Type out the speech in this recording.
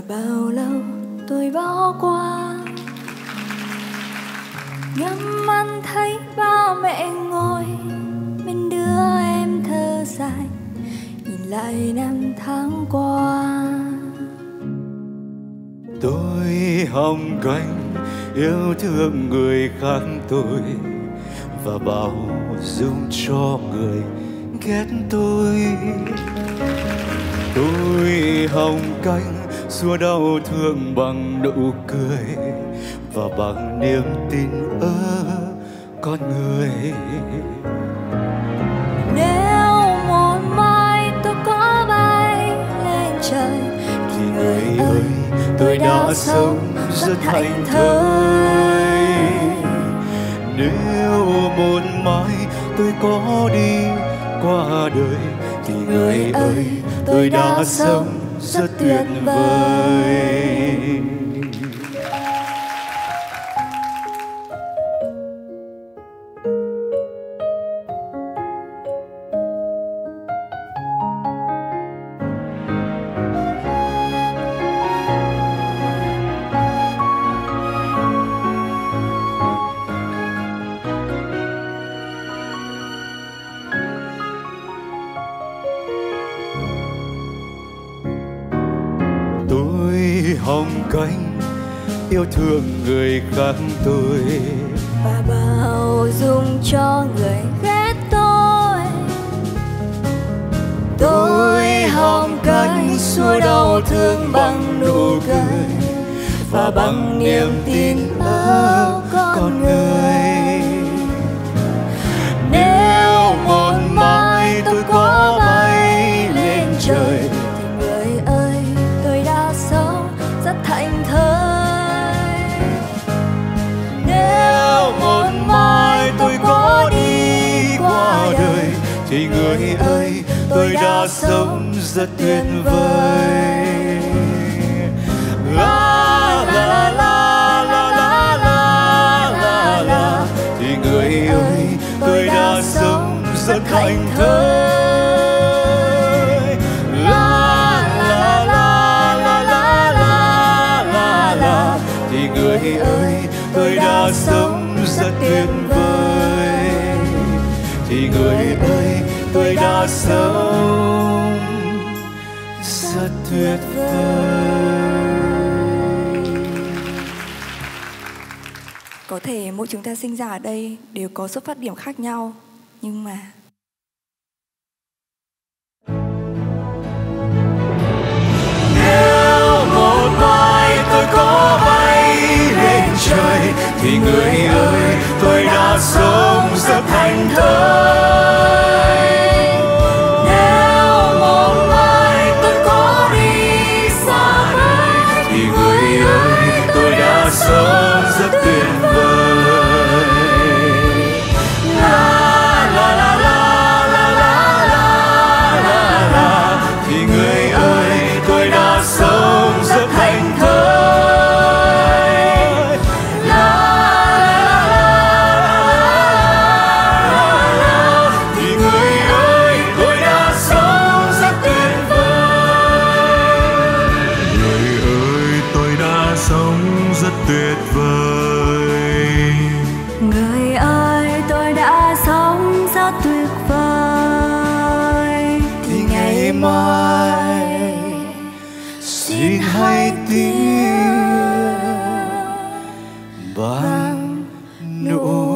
bao lâu tôi bỏ qua, ngắm ăn thấy ba mẹ ngồi bên đứa em thơ dài, nhìn lại năm tháng qua. Tôi hồng cánh yêu thương người khác tôi và bao dung cho người ghét tôi. Tôi hồng cánh xua đau thương bằng nụ cười và bằng niềm tin ở con người. Nếu một mai tôi có bay lên trời thì người ơi tôi đã sống rất thảnh thơi. Nếu một mai tôi có đi qua đời thì người ơi tôi đã sống rất tuyệt vời. Tôi hồng cánh yêu thương người khác tôi và bao dung cho người ghét tôi. Tôi hồng cánh xua đau thương bằng nụ cười và bằng niềm tin ở con người. Nếu một mai tôi có bay lên trời thì người ơi tôi đã sống rất thảnh thơi. Nếu một mai tôi có đi qua đời thì người ơi tôi đã sống rất tuyệt vời. La la la la la la la la thì người ơi tôi đã sống rất thảnh thơi. La la la la la la la la thì người ơi tôi đã sống rất tuyệt vời. Thì người ơi tôi đã sống rất tuyệt vời. Có thể mỗi chúng ta sinh ra ở đây đều có xuất phát điểm khác nhau, nhưng mà nếu một mai tôi có bay lên trời thì người ơi tôi đã sống rất thảnh thơi. Nếu một mai tôi có đi xa vời thì người ơi tôi đã sống rất tuyệt vời. La la la la la la la la la thì người ơi tôi đã sống rất thảnh thơi. La la la la thì người ơi tôi đã sống rất tuyệt vời. Người ơi tôi đã sống rất tuyệt vời. người ơi tôi đã sống rất tuyệt vời. Thì ngày mai xin hãy tin bằng nụ